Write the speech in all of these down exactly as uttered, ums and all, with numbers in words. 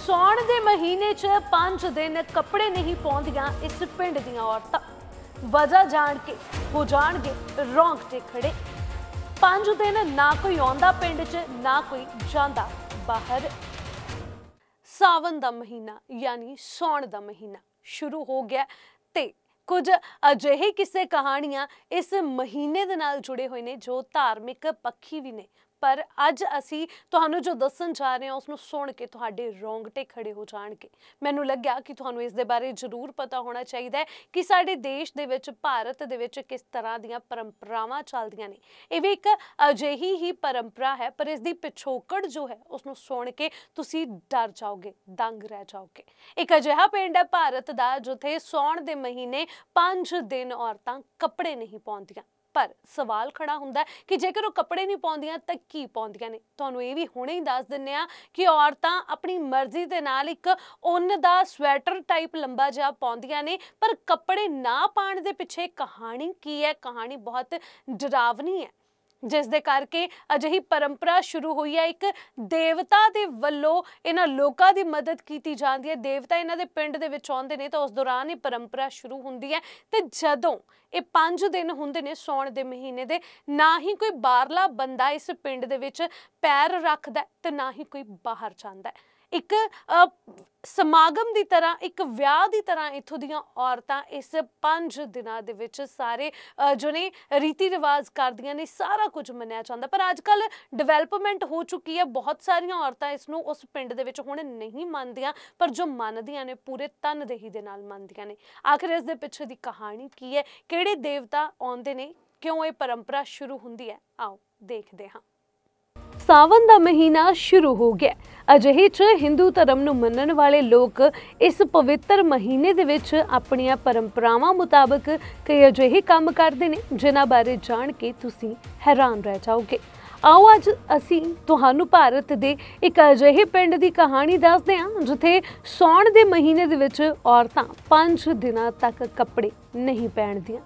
सौण दे महीने च पांच दिन कपड़े नहीं पाउंदियां इस पिंड दीयां औरतां। वजह जान के हो जाणगे रोंगटे खड़े। पांच दिन ना कोई आउंदा पिंड च ना कोई जांदा बाहर। सावन दा महीना यानी सौण दा महीना शुरू हो गया ते कुछ अजिहे किस्से कहानियां इस महीने दे नाल जुड़े हुए ने जो धार्मिक पक्षी भी ने। पर अज असी तुहानू जो दसन जा रहे हैं उसनू सुन के तुहाडे रोंगटे खड़े हो जाणगे। मैनू लग्या कि तुहानू इस दे बारे जरूर पता होना चाहिए कि साडे देश दे विच भारत दे विच किस तरह दीयां परंपरावां चलदियां ने। इह वी एक अजिही ही परंपरा है पर इसदी पिछोकड़ जो है उसनू सुन के तुसी डर जाओगे, दंग रह जाओगे। एक अजिहा पिंड है भारत दा जिथे सौण दे महीने पांच दिन औरतां कपड़े नहीं पाउंदियां। पर सवाल खड़ा हुंदा है कि जेकर वो कपड़े नहीं पाउंदियां तां की पाउंदियां ने। तुहानू ये भी हुणे ही दस दिन्ने आ कि औरतां अपनी मर्जी दे नाल एक उन्न दा स्वैटर टाइप लंबा जिहा पाउंदियां ने। पर कपड़े ना पाउण दे पिछे कहानी की है? कहानी बहुत डरावनी है जिस दे करके अजिही परंपरा शुरू हुई है। एक देवता दे वल्लों इन्हां लोकां दी मदद कीती जांदी है। देवता इन्हां दे पिंड दे विच आउंदे ने तां उस दौरान ये परंपरा शुरू हुंदी है ते जदों ये पांच दिन हुंदे ने सौण दे महीने दे, ना ही कोई बाहरला बंदा इस पिंड दे विच पैर रखदा ते ना ही कोई बाहर जांदा है। एक समागम की तरह, एक विआह की तरह इत्थों दीयां औरतां इस पांच दिनां दे विच सारे जो ने रीति रिवाज करदियां ने, सारा कुछ मन्निया जांदा। पर अजकल डिवेलपमेंट हो चुकी है, बहुत सारियां औरतां इसनूं उस पिंड दे विच हुण नहीं मनदियां, पर जो मनदियां ने पूरे तनदेही दे नाल मनदियां ने। आखिर इस दे पिछे दी कहानी की है, किहड़े देवता आउंदे ने, क्यों ये परंपरा शुरू हुंदी है, आओ देखदे हां। सावन दा महीना शुरू हो गया। अजिहे च हिंदू धर्म नूं मनण वाले लोग इस पवित्र महीने दे विच अपणियां परंपरावां मुताबक कई अजिहे काम करदे ने जिन्हां बारे जाण के तुसीं हैरान रह जाओगे। आओ अज असी तुहानू भारत दे एक अजिहे पिंड दी कहानी दसदे हां जिथे सौण दे महीने दे विच औरतां पंज दिनां तक कपड़े नहीं पहनदियां।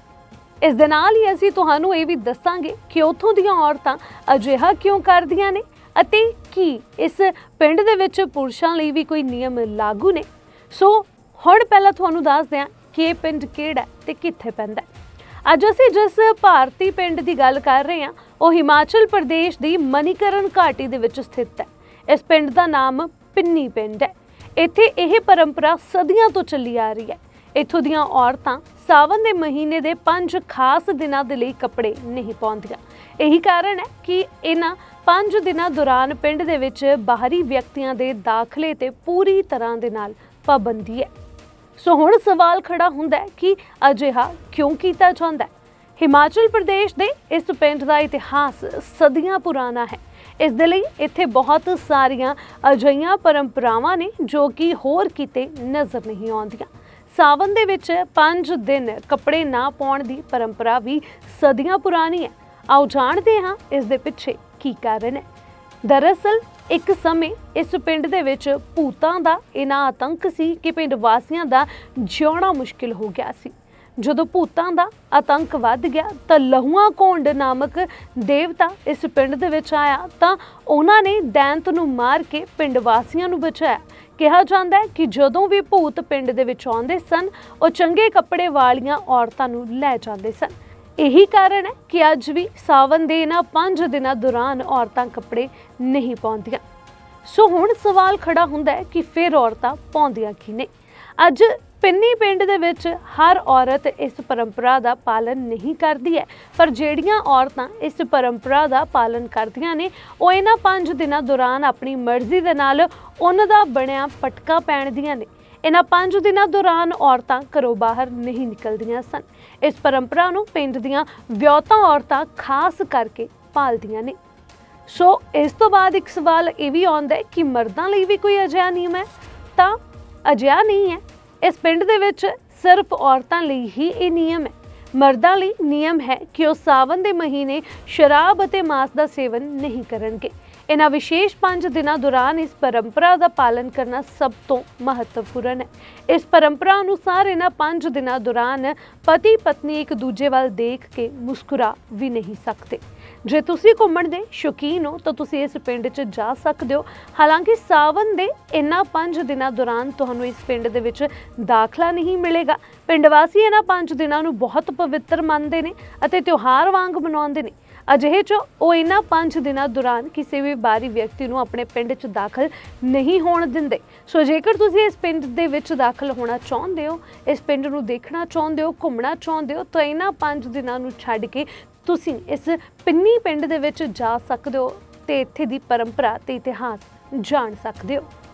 इस दे नाल ही असीं तुहानू ये भी दसांगे कि उत्थों दीयां औरतां अजिहा क्यों करदियां ने अते की इस पिंड दे विच पुरुषां लई भी कोई नियम लागू ने। सो हुण पहलां तुहानू दसदे हां कि ये पिंड किहड़ा ते कित्थे पैंदा है। अज असीं जिस भारती पिंड की गल कर रहे हैं वो हिमाचल प्रदेश की मणिकरण घाटी दे विच स्थित है। इस पिंड का नाम पिन्नी पिंड है। इत्थे यह परंपरा सदियां तो चली आ रही है। इत्थों दीयां औरतां सावन दे महीने दे पंज खास दिनां दे लई कपड़े नहीं पाउंदियां। यही कारण है कि इन्हां पंज दिनां दौरान पिंड दे विच बाहरी व्यक्तियां दे दाखले ते पूरी तरह दे नाल पाबंदी है। सो हुण सवाल खड़ा हुंदा है कि अजिहा क्यों कीता जांदा है। हिमाचल प्रदेश दे इस पिंड दा इतिहास सदियां पुराना है। इस दे लई इत्थे बहुत सारियां अजिहियां परंपरावां ने जो कि होर किते नज़र नहीं आउंदियां। सावन दे विच पंज दिन कपड़े ना पाउण दी परंपरा भी सदियां पुरानी है। आओ जाणदे हां इस दे पिछे की कारण है। दरअसल एक समय इस पिंड दे विच भूतां दा इन्ना आतंक सी कि पिंड वासियां दा जिउणा मुश्किल हो गया सी। जदों भूतां दा आतंक वध गया तां लहूआ घोंड नामक देवता इस पिंड दे विच आया तां उन्हां ने दैंत नूं मार के पिंड वासियां नूं बचाया। कहा जाता है कि जदों भी भूत पिंड दे विच आउंदे सन वो चंगे कपड़े वालियां औरतां नूं लै जांदे सन। यही कारण है कि अज भी सावन दे इन्हां पंज दिनां दौरान औरतां कपड़े नहीं पाउंदियां। सो हुण सवाल खड़ा हुंदा है कि फिर औरतां पाउंदियां की ने। अज पिन्नी पिंड दे विच हर औरत इस परंपरा का पालन नहीं करती है, पर जिहड़ियां औरतां इस परंपरा का पालन करदियां ने वो इन्हां पंज दिनां दौरान अपनी मर्जी दे नाल उन्हां दा बणिया पटका पहनदियां ने। इन्हां पंज दिनां दौरान औरतां घरों बाहर नहीं निकलदियां सन। इस परंपरा नूं पिंड दीयां विआहतां औरतां खास करके पालदियां ने। सो इस तो बाद एक सवाल ये भी आउंदा है कि मर्दां लई भी कोई अजिहा नियम है? तां अजिहा नहीं है। इस पिंड दे विच सिर्फ औरतां लई ही ये नियम है। मर्दां लई नियम है कि वो सावन दे महीने शराब अते मांस का सेवन नहीं करनगे। इन्हां विशेष पांच दिनों दौरान इस परंपरा का पालन करना सब तो महत्वपूर्ण है। इस परंपरा अनुसार इन्हां पांच दिनों दौरान पति पत्नी एक दूजे वाल देख के मुस्कुरा भी नहीं सकते। जे तुसी घुम्मण दे शौकीन हो तो तुसी इस पिंड च जा सकते हो। हालांकि सावन दे इन्हां पांच दिनों दौरान तुहानूं इस पिंड दे विच दाखला नहीं मिलेगा। पिंड वासी इन्हां पांच दिनों नूं बहुत पवित्र मनदे ने अते त्योहार वांग मनाउंदे ने। अजिहे च ਉਹ इन्हां पांच दिनों दौरान किसी भी बाहरी व्यक्ति ਨੂੰ ਆਪਣੇ ਪਿੰਡ 'ਚ ਦਾਖਲ नहीं ਹੋਣ ਦਿੰਦੇ। ਸੋ ਜੇਕਰ ਤੁਸੀਂ ਇਸ ਪਿੰਡ ਦੇ ਵਿੱਚ ਦਾਖਲ ਹੋਣਾ ਚਾਹੁੰਦੇ ਹੋ, ਇਸ ਪਿੰਡ ਨੂੰ ਦੇਖਣਾ ਚਾਹੁੰਦੇ ਹੋ, ਘੁੰਮਣਾ ਚਾਹੁੰਦੇ ਹੋ ਤਾਂ ਇਨ੍ਹਾਂ ਪੰਜ ਦਿਨਾਂ ਨੂੰ ਛੱਡ ਕੇ ਤੁਸੀਂ ਇਸ ਪਿੰਨੀ ਪਿੰਡ ਦੇ ਵਿੱਚ ਜਾ ਸਕਦੇ ਹੋ ਤੇ ਇੱਥੇ ਦੀ ਪਰੰਪਰਾ ਤੇ ਇਤਿਹਾਸ ਜਾਣ ਸਕਦੇ ਹੋ।